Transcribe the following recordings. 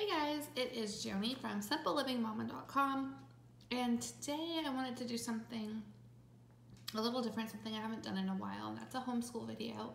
Hey guys, it is Joni from SimpleLivingMama.com, and today I wanted to do something a little different, something I haven't done in a while, and that's a homeschool video.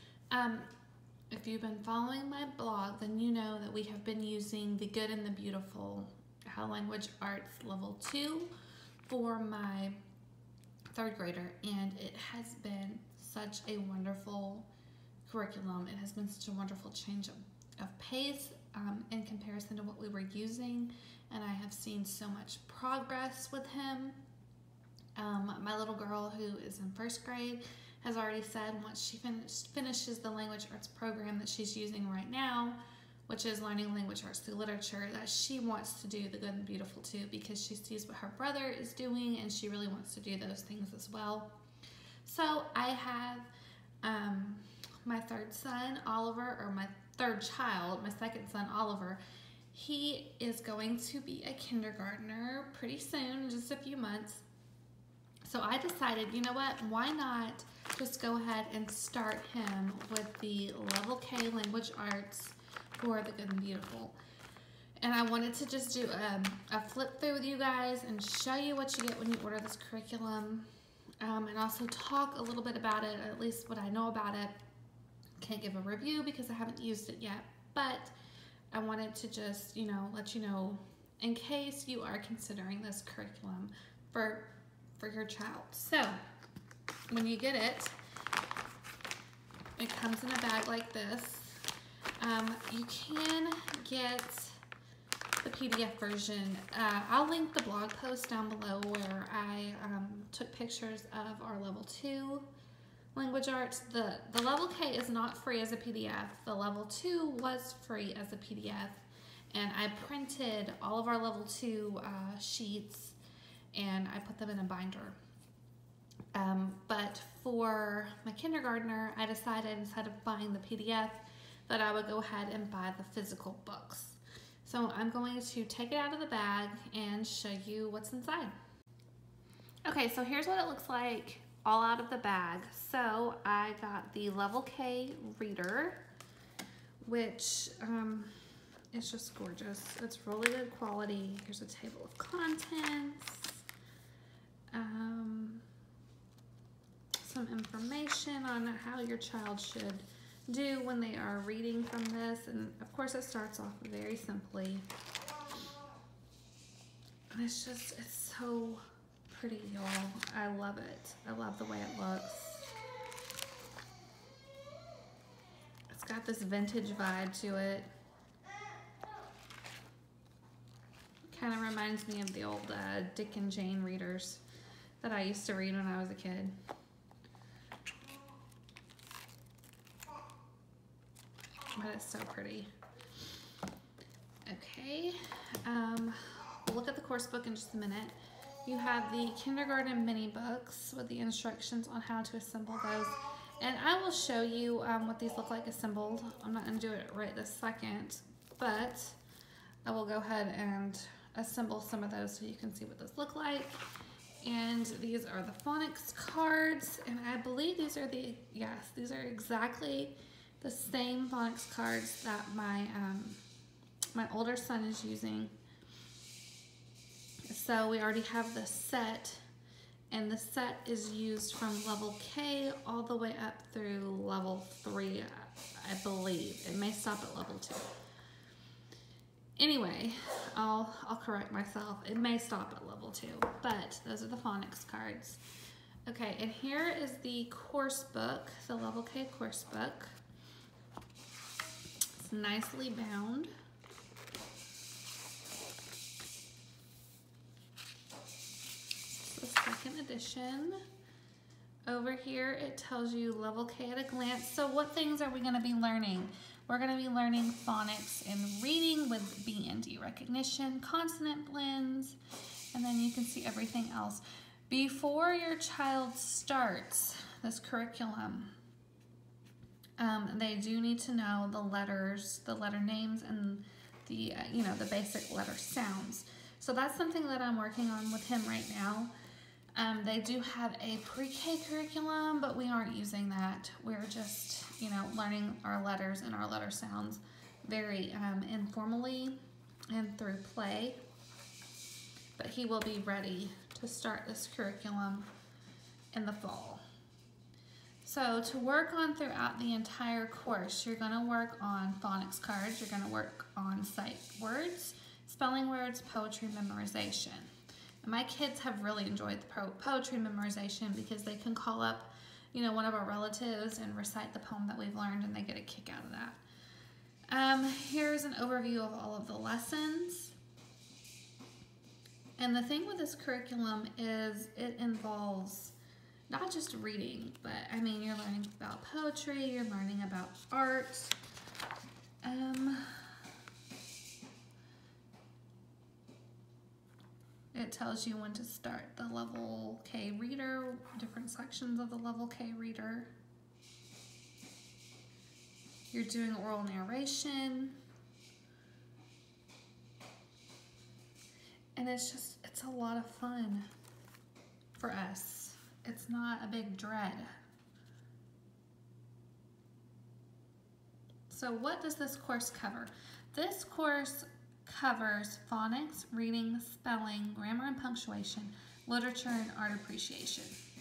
If you've been following my blog, then you know that we have been using the Good and the Beautiful Language Arts Level 2 for my third grader, and it has been such a wonderful curriculum. It has been such a wonderful change of pace in comparison to what we were using, and I have seen so much progress with him. My little girl, who is in first grade, has already said once she finishes the language arts program that she's using right now, which is learning language arts through literature, that she wants to do the Good and Beautiful too, because she sees what her brother is doing and she really wants to do those things as well. So I have my third son, Oliver, or my third child, my second son, Oliver. He is going to be a kindergartner pretty soon, just a few months. So I decided, you know what, why not just go ahead and start him with the Level K Language Arts for the Good and Beautiful. And I wanted to just do a flip through with you guys and show you what you get when you order this curriculum, and also talk a little bit about it, at least what I know about it. Can't give a review because I haven't used it yet, but I wanted to just, let you know in case you are considering this curriculum for your child. So when you get it, it comes in a bag like this. You can get the PDF version. I'll link the blog post down below where I took pictures of our Level 2 language arts. The Level K is not free as a PDF. The Level 2 was free as a PDF, and I printed all of our Level 2 sheets and I put them in a binder. But for my kindergartner, I decided instead of buying the PDF that I would go ahead and buy the physical books. So I'm going to take it out of the bag and show you what's inside. Okay, so here's what it looks like all out of the bag. So I got the Level K reader, which is just gorgeous. It's really good quality. Here's a table of contents, some information on how your child should do when they are reading from this, and of course it starts off very simply. And it's so pretty, y'all. I love it. I love the way it looks. It's got this vintage vibe to it. Kind of reminds me of the old Dick and Jane readers that I used to read when I was a kid. But it's so pretty. Okay, we'll look at the course book in just a minute. You have the kindergarten mini books with the instructions on how to assemble those. And I will show you what these look like assembled. I'm not going to do it right this second, but I will go ahead and assemble some of those so you can see what those look like. And these are the phonics cards, and I believe these are these are exactly the same phonics cards that my older son is using. So we already have the set, and the set is used from Level K all the way up through Level 3, I believe. It may stop at Level 2. Anyway, I'll correct myself. It may stop at Level 2, but those are the phonics cards. Okay, and here is the course book, the Level K course book. It's nicely bound. The second edition. Over here it tells you Level K at a glance. So what things are we going to be learning? We're going to be learning phonics and reading with B and D recognition, consonant blends, and then you can see everything else. Before your child starts this curriculum, they do need to know the letters, the letter names, and the the basic letter sounds. So that's something that I'm working on with him right now. They do have a pre-K curriculum, but we aren't using that. We're just, learning our letters and our letter sounds very informally. and through play, but he will be ready to start this curriculum in the fall. So to work on throughout the entire course, you're going to work on phonics cards, you're going to work on sight words, spelling words, poetry memorization. And my kids have really enjoyed the poetry memorization because they can call up, you know, one of our relatives and recite the poem that we've learned, and they get a kick out of that. Here's an overview of all of the lessons. And the thing with this curriculum is it involves not just reading, but I mean, you're learning about poetry, you're learning about art. It tells you when to start the level K reader, different sections of the level K reader. You're doing oral narration. And it's a lot of fun for us. It's not a big dread. So what does this course cover? This course covers phonics, reading, spelling, grammar and punctuation, literature, and art appreciation.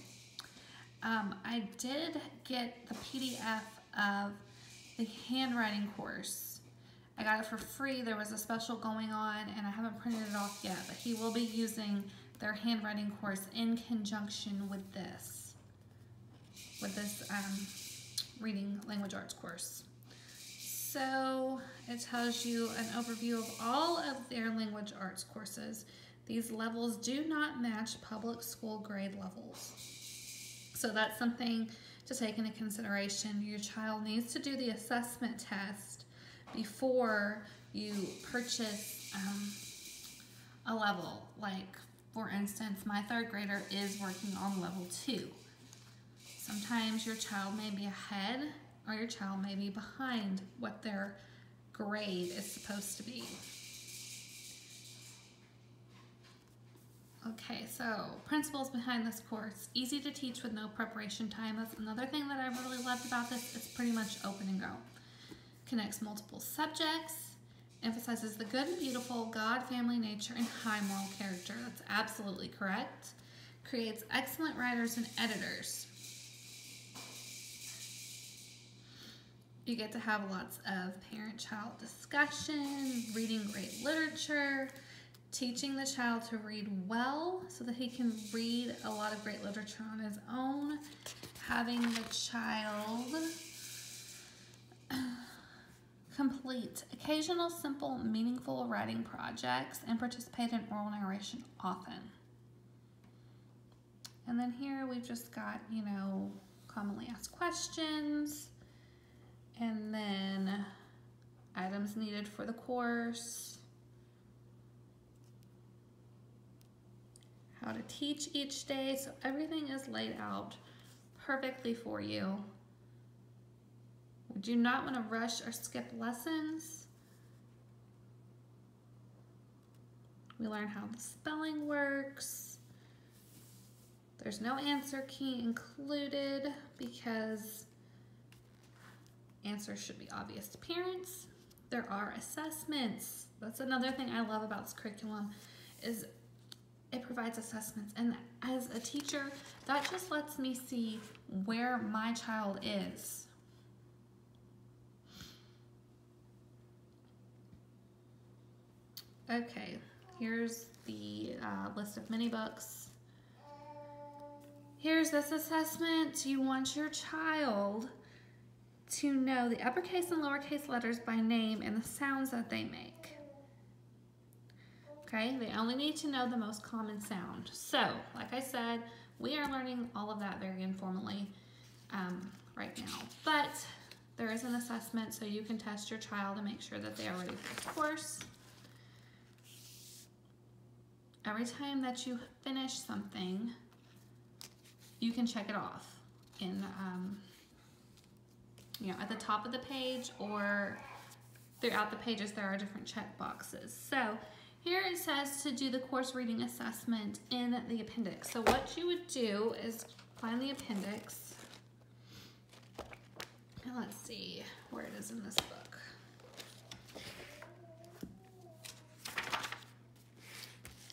I did get the PDF of the handwriting course. I got it for free. There was a special going on, and I haven't printed it off yet, but he will be using their handwriting course in conjunction with this reading language arts course. So it tells you an overview of all of their language arts courses. These levels do not match public school grade levels. So that's something to take into consideration. Your child needs to do the assessment test before you purchase a level. Like, for instance, my 3rd grader is working on level 2. Sometimes your child may be ahead or your child may be behind what their grade is supposed to be. Okay, so principles behind this course. Easy to teach with no preparation time. That's another thing that I really loved about this. It's pretty much open and go. Connects multiple subjects. Emphasizes the good and beautiful, God, family, nature, and high moral character. That's absolutely correct. Creates excellent writers and editors. You get to have lots of parent-child discussion, reading great literature, teaching the child to read well so that he can read a lot of great literature on his own, having the child complete occasional, simple, meaningful writing projects and participate in oral narration often. And then here we've just got, you know, commonly asked questions, and then items needed for the course, how to teach each day. So everything is laid out perfectly for you. We do not want to rush or skip lessons. We learn how the spelling works. There's no answer key included because answers should be obvious to parents. There are assessments. That's another thing I love about this curriculum is it provides assessments. And as a teacher, that just lets me see where my child is. Okay, here's the list of mini books. Here's this assessment. You want your child to know the uppercase and lowercase letters by name and the sounds that they make. Okay, they only need to know the most common sound. So, like I said, we are learning all of that very informally right now. But there is an assessment so you can test your child to make sure that they are ready for the course. Every time that you finish something, you can check it off in you know, at the top of the page or throughout the pages there are different check boxes. So here it says to do the course reading assessment in the appendix. So what you would do is find the appendix. And let's see where it is in this book.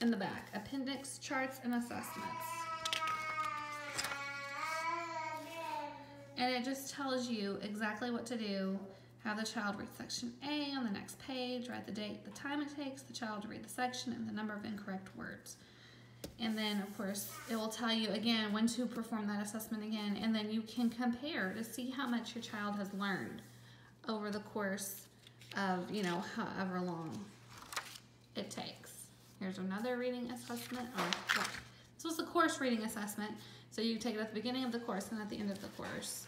in the back, appendix, charts, and assessments. And it just tells you exactly what to do. Have the child read section A on the next page, write the date, the time it takes the child to read the section, and the number of incorrect words. And then, of course, it will tell you again when to perform that assessment again, and then you can compare to see how much your child has learned over the course of, you know, however long it takes. Here's another reading assessment. This was the course reading assessment, so you take it at the beginning of the course and at the end of the course.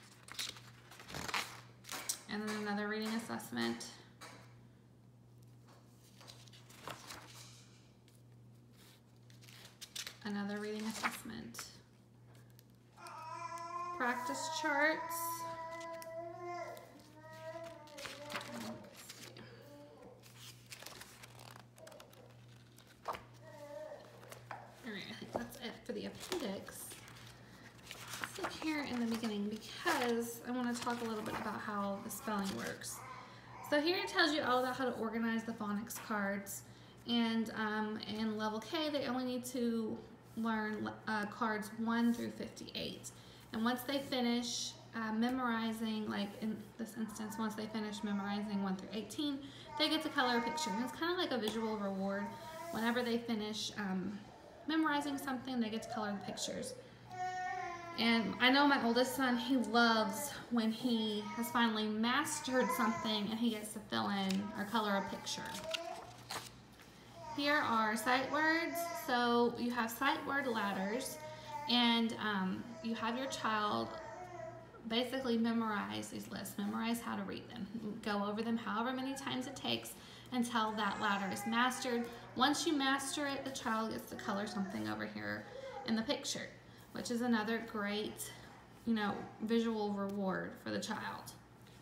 And then another reading assessment. Another reading assessment. Practice charts. Alright, I think that's it for the appendix. Let's look here in the beginning because I want to talk a little bit about how the spelling works. So here it tells you all about how to organize the phonics cards. And in level K, they only need to learn cards 1 through 58. And once they finish memorizing, like in this instance, once they finish memorizing 1 through 18, they get to color a picture. And it's kind of like a visual reward. Whenever they finish memorizing something, they get to color the pictures. And I know my oldest son, he loves when he has finally mastered something and he gets to fill in or color a picture. Here are sight words. So you have sight word ladders, and you have your child basically memorize these lists, memorize how to read them, go over them however many times it takes until that ladder is mastered. Once you master it, the child gets to color something over here in the picture, which is another great, you know, visual reward for the child.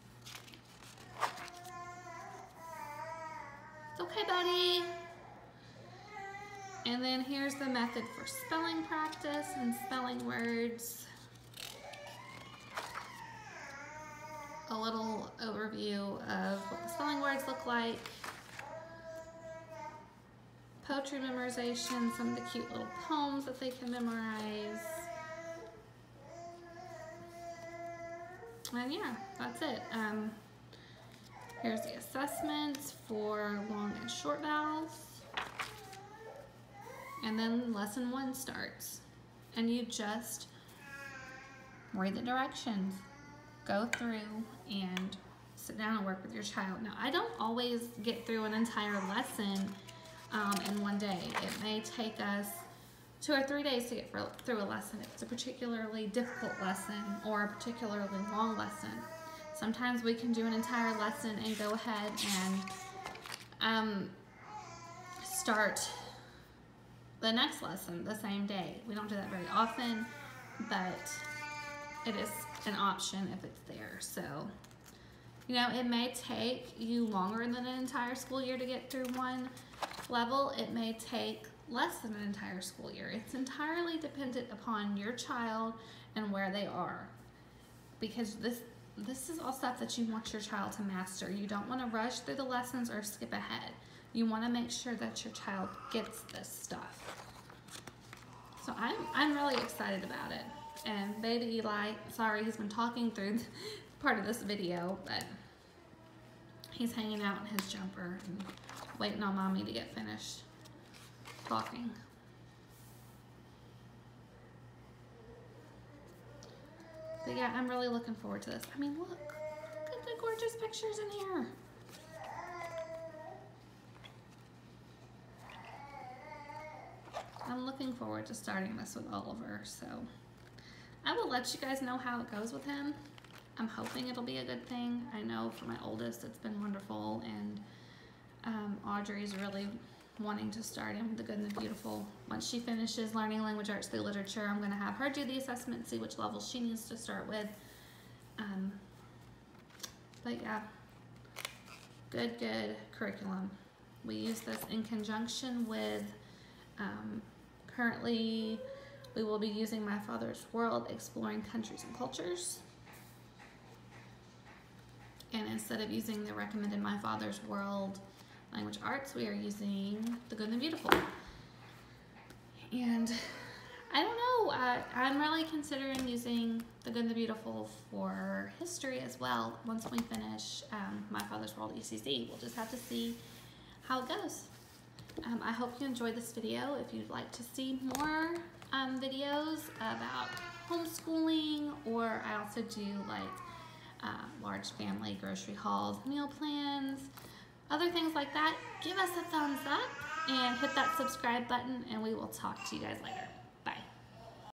It's okay, buddy. And then here's the method for spelling practice and spelling words. A little overview of what the spelling words look like. Poetry memorization, some of the cute little poems that they can memorize. And yeah, that's it. Here's the assessments for long and short vowels. And then lesson 1 starts. And you just read the directions, go through, and sit down and work with your child. Now, I don't always get through an entire lesson in one day. It may take us 2 or 3 days to get through a lesson if it's a particularly difficult lesson or a particularly long lesson. Sometimes we can do an entire lesson and go ahead and start the next lesson the same day. We don't do that very often, but it is an option if it's there. So, you know, it may take you longer than an entire school year to get through one level. It may take less than an entire school year. It's entirely dependent upon your child and where they are, because this is all stuff that you want your child to master. You don't want to rush through the lessons or skip ahead. You want to make sure that your child gets this stuff. So I'm really excited about it. And baby Eli, sorry, he's been talking through part of this video, but he's hanging out in his jumper and waiting on mommy to get finished talking. But yeah, I'm really looking forward to this. I mean, look at the gorgeous pictures in here. I'm looking forward to starting this with Oliver, so I will let you guys know how it goes with him. I'm hoping it'll be a good thing. I know for my oldest it's been wonderful, and Audrey's really wanting to start him with the Good and the Beautiful. Once she finishes learning language arts through literature, I'm going to have her do the assessment and see which level she needs to start with. But yeah, good curriculum. We use this in conjunction with currently we will be using My Father's World, Exploring Countries and Cultures. And instead of using the recommended My Father's World Language Arts, we are using The Good and the Beautiful. And I don't know, I'm really considering using The Good, the Beautiful for history as well once we finish My Father's World ECC. We'll just have to see how it goes. I hope you enjoyed this video. If you'd like to see more videos about homeschooling, or I also do like large family grocery hauls, meal plans, other things like that, give us a thumbs up and hit that subscribe button, and we will talk to you guys later.